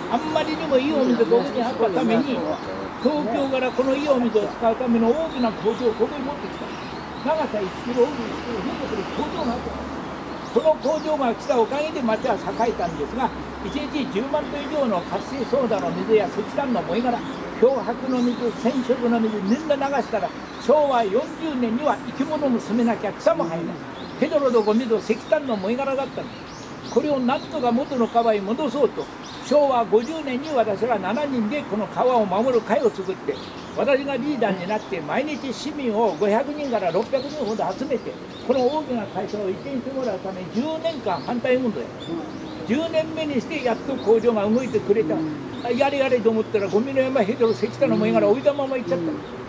あんまりにもいいお水がここにあったために、東京からこのいいお水を使うための大きな工場をここに持ってきた。長さ1キロ、大きい1キロ、工場があった。この工場が来たおかげで町は栄えたんですが、1日10万トン以上の活性ソーダの水や石炭の燃え殻、漂白の水、染色の水、みんな流したら、昭和40年には生き物も住めなきゃ草も生えない。ヘドロのゴミと石炭の燃え殻だったの。これをなんとか元の川へ戻そうと、昭和50年に私が7人でこの川を守る会を作って、私がリーダーになって毎日市民を500人から600人ほど集めて、この大きな会社を移転してもらうために10年間反対運動や10年目にしてやっと工場が動いてくれた。やれやれと思ったらゴミの山ヘドロ石炭の燃え殻置いたまま行っちゃった。